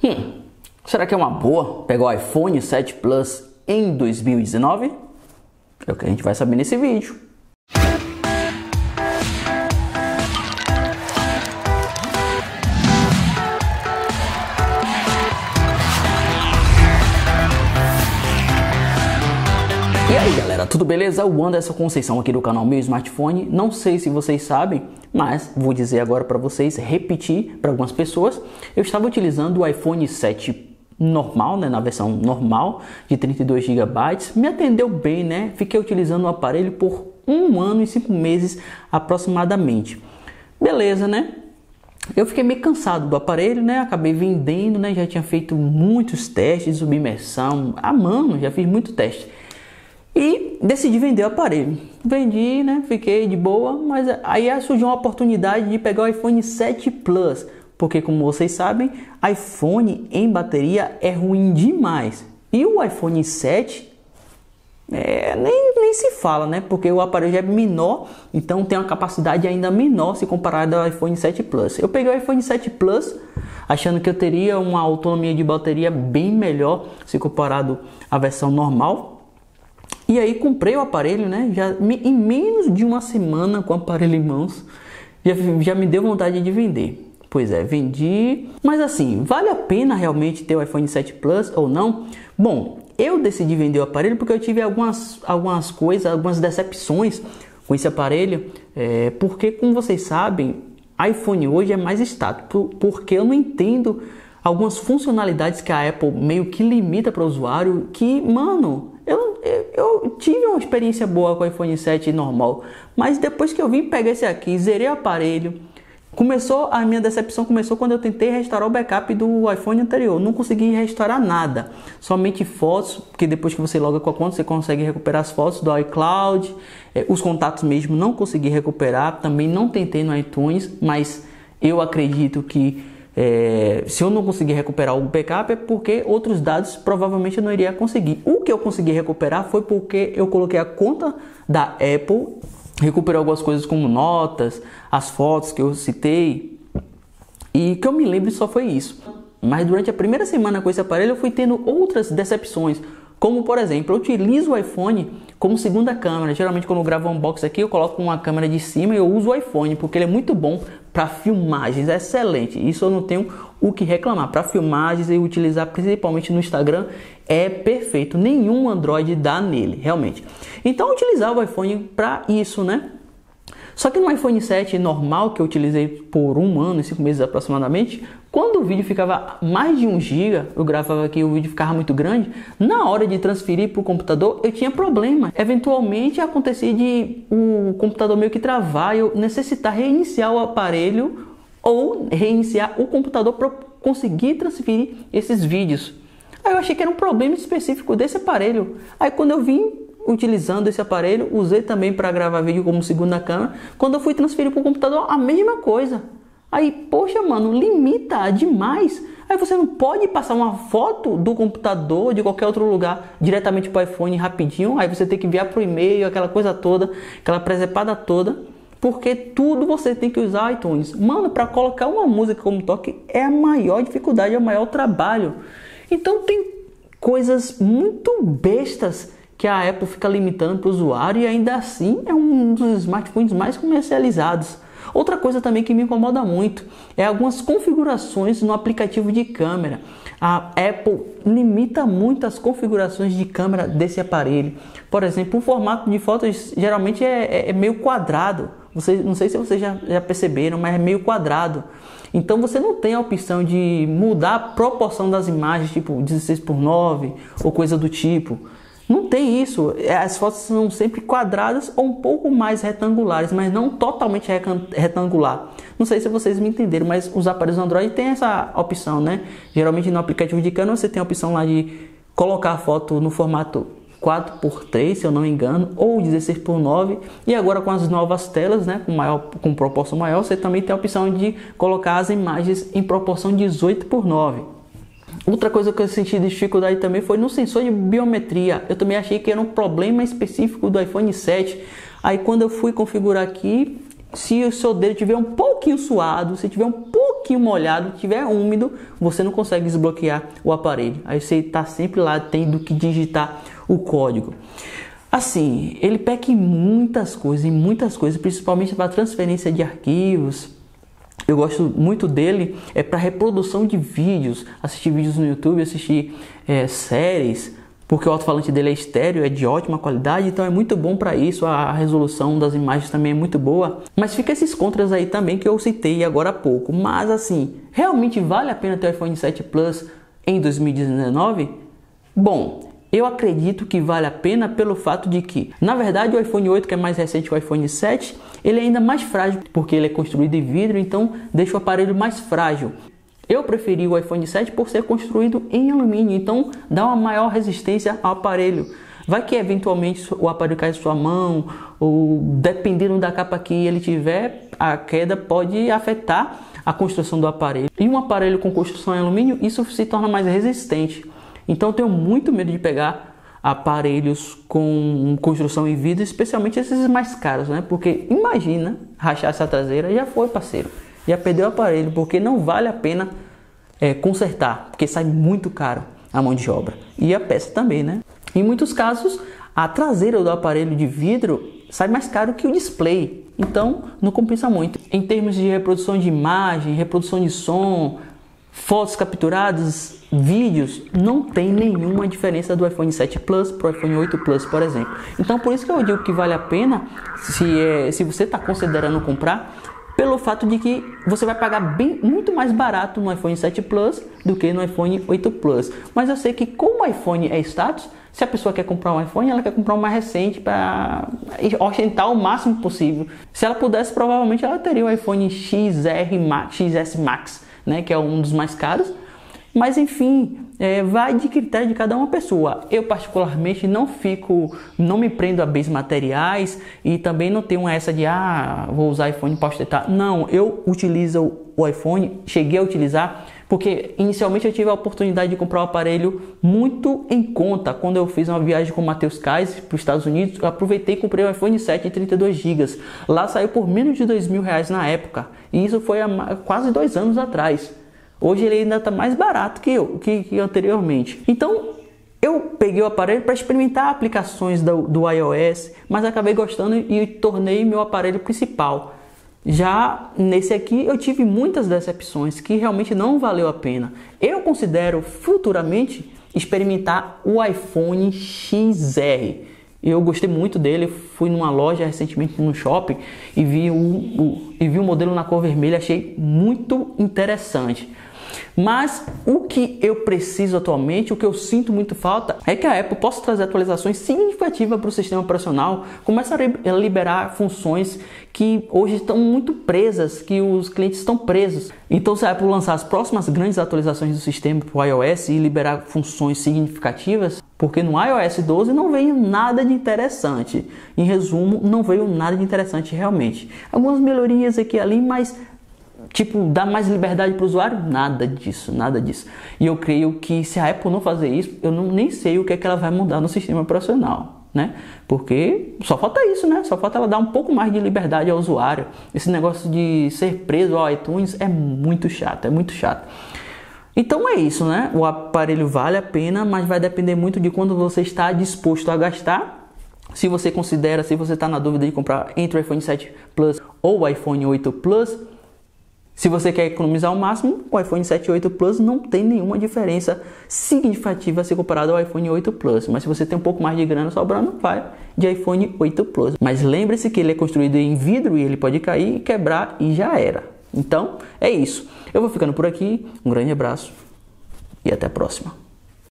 Será que é uma boa pegar o iPhone 7 Plus em 2019? É o que a gente vai saber nesse vídeo. E aí galera, tudo beleza? O Anderson Conceição aqui do canal Meu Smartphone. Não sei se vocês sabem, mas vou dizer agora para vocês, repetir para algumas pessoas. Eu estava utilizando o iPhone 7 normal, né, na versão normal de 32 GB. Me atendeu bem, né? Fiquei utilizando o aparelho por 1 ano e 5 meses aproximadamente. Beleza, né? Eu fiquei meio cansado do aparelho, né? Acabei vendendo, né? Já tinha feito muitos testes de submersão a mano, já fiz muito teste. E decidi vender o aparelho. Vendi, né? Fiquei de boa, mas aí surgiu uma oportunidade de pegar o iPhone 7 Plus. Porque, como vocês sabem, iPhone em bateria é ruim demais. E o iPhone 7 nem se fala, né? Porque o aparelho já é menor, então tem uma capacidade ainda menor se comparado ao iPhone 7 Plus. Eu peguei o iPhone 7 Plus achando que eu teria uma autonomia de bateria bem melhor se comparado à versão normal. E aí comprei o aparelho, né? Em menos de uma semana com o aparelho em mãos, já me deu vontade de vender. Pois é, vendi. Mas assim, vale a pena realmente ter o iPhone 7 Plus ou não? Bom, eu decidi vender o aparelho porque eu tive algumas decepções com esse aparelho. Porque, como vocês sabem, iPhone hoje é mais estático. Porque eu não entendo algumas funcionalidades que a Apple meio que limita para o usuário. Que, mano, eu tive uma experiência boa com o iPhone 7 normal. Mas depois que eu vim pegar esse aqui, zerei o aparelho. A minha decepção começou quando eu tentei restaurar o backup do iPhone anterior. Não consegui restaurar nada, somente fotos, porque depois que você loga com a conta você consegue recuperar as fotos do iCloud. Os contatos mesmo não consegui recuperar, também não tentei no iTunes, mas eu acredito que se eu não conseguir recuperar o backup é porque outros dados provavelmente eu não iria conseguir. O que eu consegui recuperar foi porque eu coloquei a conta da Apple, recuperei algumas coisas como notas, as fotos que eu citei, e que eu me lembro só foi isso. Mas durante a primeira semana com esse aparelho eu fui tendo outras decepções, como por exemplo, eu utilizo o iPhone como segunda câmera. Geralmente quando eu gravo um unboxing aqui eu coloco uma câmera de cima e eu uso o iPhone, porque ele é muito bom para filmagens, é excelente. Isso eu não tenho o que reclamar. Para filmagens e utilizar principalmente no Instagram é perfeito. Nenhum Android dá nele, realmente. Então eu utilizava o iPhone para isso, né? Só que no iPhone 7 normal, que eu utilizei por 1 ano e 5 meses aproximadamente, quando o vídeo ficava mais de 1 GB, eu gravava aqui e o vídeo ficava muito grande, na hora de transferir para o computador eu tinha problema. Eventualmente acontecia de o computador meio que travar e eu necessitar reiniciar o aparelho ou reiniciar o computador para conseguir transferir esses vídeos. Aí eu achei que era um problema específico desse aparelho. Aí quando eu vim utilizando esse aparelho, usei também para gravar vídeo como segunda câmera. Quando eu fui transferir para o computador, a mesma coisa. Aí, poxa, mano, limita demais. Aí você não pode passar uma foto do computador, de qualquer outro lugar, diretamente para o iPhone rapidinho. Aí você tem que enviar para o e-mail, aquela coisa toda, aquela presepada toda. Porque tudo você tem que usar o iTunes. Mano, para colocar uma música como toque é a maior dificuldade, é o maior trabalho. Então tem coisas muito bestas que a Apple fica limitando para o usuário e ainda assim é um dos smartphones mais comercializados. Outra coisa também que me incomoda muito é algumas configurações no aplicativo de câmera. A Apple limita muito as configurações de câmera desse aparelho. Por exemplo, o formato de fotos geralmente é meio quadrado. Não sei se vocês já perceberam, mas é meio quadrado. Então você não tem a opção de mudar a proporção das imagens, tipo 16:9 ou coisa do tipo. Não tem isso. As fotos são sempre quadradas ou um pouco mais retangulares, mas não totalmente retangular. Não sei se vocês me entenderam, mas os aparelhos Android têm essa opção, né? Geralmente no aplicativo de câmera você tem a opção lá de colocar a foto no formato 4:3, se eu não me engano, ou 16:9. E agora com as novas telas, né, com proporção maior, você também tem a opção de colocar as imagens em proporção 18:9. Outra coisa que eu senti dificuldade também foi no sensor de biometria. Eu também achei que era um problema específico do iPhone 7. Aí quando eu fui configurar aqui, se o seu dedo tiver um pouquinho suado, se tiver um pouquinho pouquinho molhado, tiver úmido, você não consegue desbloquear o aparelho. Aí você está sempre lá tendo que digitar o código. Assim, ele peca em muitas coisas, principalmente para transferência de arquivos. Eu gosto muito dele para reprodução de vídeos, assistir vídeos no YouTube, assistir séries, porque o alto-falante dele é estéreo, é de ótima qualidade, então é muito bom para isso. A resolução das imagens também é muito boa. Mas fica esses contras aí também que eu citei agora há pouco. Mas assim, realmente vale a pena ter o iPhone 7 Plus em 2019? Bom, eu acredito que vale a pena pelo fato de que, na verdade, o iPhone 8, que é mais recente que o iPhone 7, ele é ainda mais frágil, porque ele é construído em vidro, então deixa o aparelho mais frágil. Eu preferi o iPhone 7 por ser construído em alumínio, então dá uma maior resistência ao aparelho. Vai que eventualmente o aparelho cai em sua mão, ou dependendo da capa que ele tiver, a queda pode afetar a construção do aparelho. E um aparelho com construção em alumínio, isso se torna mais resistente. Então eu tenho muito medo de pegar aparelhos com construção em vidro, especialmente esses mais caros, né? Porque imagina rachar essa traseira, já foi, parceiro. Já perdeu o aparelho, porque não vale a pena consertar, porque sai muito caro a mão de obra. E a peça também, né? Em muitos casos, a traseira do aparelho de vidro sai mais caro que o display. Então não compensa muito. Em termos de reprodução de imagem, reprodução de som, fotos capturadas, vídeos, não tem nenhuma diferença do iPhone 7 Plus para o iPhone 8 Plus, por exemplo. Então por isso que eu digo que vale a pena, se você está considerando comprar, pelo fato de que você vai pagar muito mais barato no iPhone 7 Plus do que no iPhone 8 Plus. Mas eu sei que como o iPhone é status, se a pessoa quer comprar um iPhone, ela quer comprar um mais recente para ostentar o máximo possível. Se ela pudesse, provavelmente ela teria o iPhone XS Max, né, que é um dos mais caros. Mas enfim, vai de critério de cada uma pessoa. Eu particularmente não me prendo a bens materiais e também não tenho essa de vou usar iPhone para ostentar. Não, eu utilizo o iPhone, cheguei a utilizar porque inicialmente eu tive a oportunidade de comprar um aparelho muito em conta. Quando eu fiz uma viagem com o Matheus Kais para os Estados Unidos, eu aproveitei e comprei o iPhone 7 de 32 GB. Lá saiu por menos de R$2.000 na época, e isso foi há quase 2 anos atrás. Hoje ele ainda está mais barato que anteriormente. Então eu peguei o aparelho para experimentar aplicações do iOS, mas acabei gostando e tornei meu aparelho principal. Já nesse aqui eu tive muitas decepções que realmente não valeu a pena. Eu considero futuramente experimentar o iPhone XR. Eu gostei muito dele, fui numa loja recentemente no shopping e vi o modelo na cor vermelha, achei muito interessante. Mas o que eu preciso atualmente, o que eu sinto muito falta, é que a Apple possa trazer atualizações significativas para o sistema operacional, começa a liberar funções que hoje estão muito presas, que os clientes estão presos. Então se a Apple lançar as próximas grandes atualizações do sistema para o iOS e liberar funções significativas, porque no iOS 12 não veio nada de interessante. Em resumo, não veio nada de interessante realmente. Algumas melhorias aqui e ali, mas dar mais liberdade para o usuário? Nada disso. E eu creio que se a Apple não fazer isso, eu nem sei o que é que ela vai mudar no sistema operacional, né? Porque só falta isso, né? Só falta ela dar um pouco mais de liberdade ao usuário. Esse negócio de ser preso ao iTunes é muito chato, Então é isso, né? O aparelho vale a pena, mas vai depender muito de quando você está disposto a gastar. Se você está na dúvida de comprar entre o iPhone 7 Plus ou o iPhone 8 Plus, se você quer economizar ao máximo, o iPhone 7 e 8 Plus não tem nenhuma diferença significativa se comparado ao iPhone 8 Plus. Mas se você tem um pouco mais de grana sobrando, vai de iPhone 8 Plus. Mas lembre-se que ele é construído em vidro e ele pode cair e quebrar e já era. Então, é isso. Eu vou ficando por aqui. Um grande abraço e até a próxima.